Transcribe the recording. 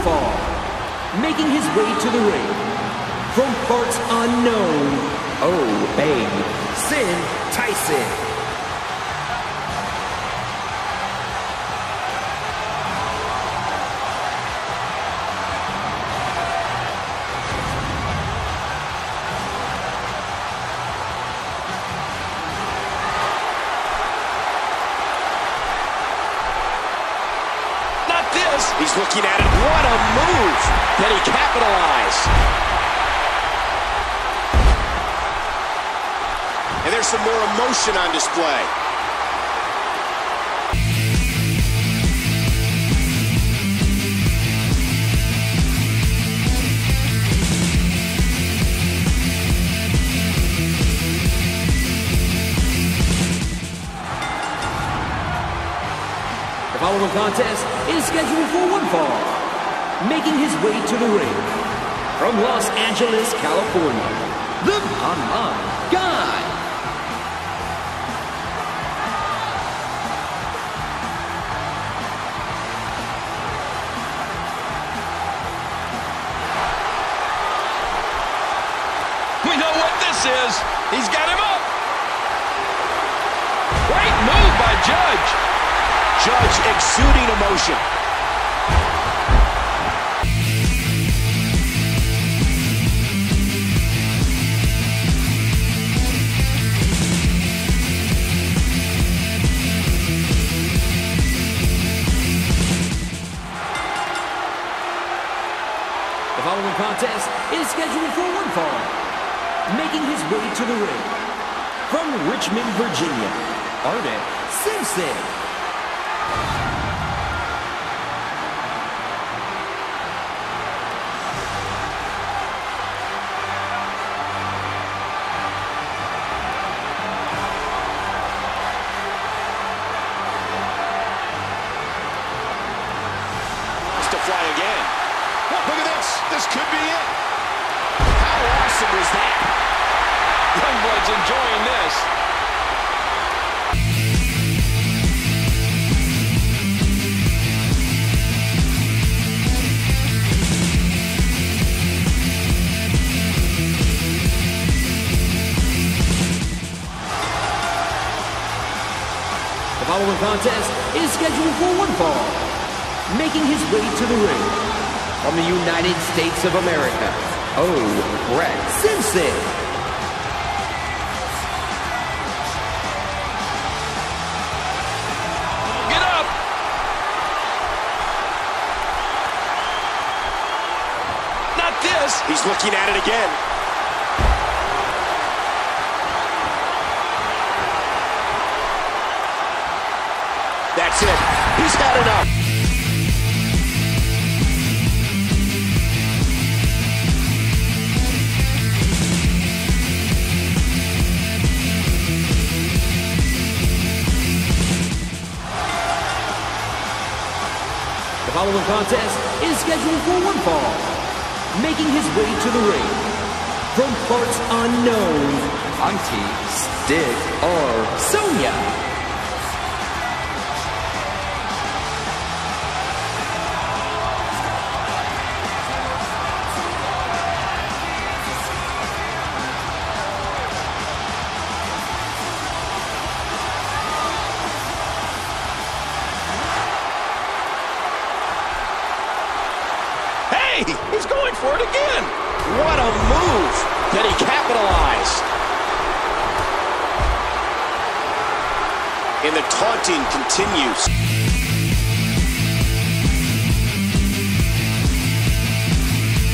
fall, making his way to the ring, from parts unknown, Aubrey Sitterson. He's looking at it. What a move! Can he capitalize? And there's some more emotion on display. The following contest is scheduled for one fall, making his way to the ring, from Los Angeles, California, the Mama Guy. We know what this is. He's got him up. Great move by Judge. Judge exuding emotion. The following contest is scheduled for one fall, making his way to the ring, from Richmond, Virginia, Aubrey Sitterson. To fly again. Look at this. This could be it. How awesome was that? Youngblood's enjoying this. The following contest is scheduled for one fall, making his way to the ring, from the United States of America, Aubrey Sitterson. Get up! Not this! He's looking at it again. That's it. He's had enough. The following contest is scheduled for one fall, making his way to the ring, from parts unknown, Auntie Stick or Sonya. He's going for it again. What a move. Can he capitalize? And the taunting continues.